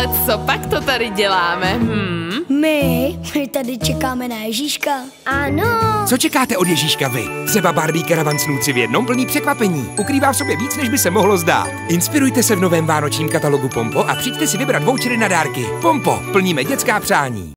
Ale co pak to tady děláme? My tady čekáme na Ježíška. Ano. Co čekáte od Ježíška vy? Třeba Barbie Karavan snů 3 v jednom plný překvapení. Ukrývá v sobě víc, než by se mohlo zdát. Inspirujte se v novém vánočním katalogu Pompo a přijďte si vybrat vouchery na dárky. Pompo, plníme dětská přání.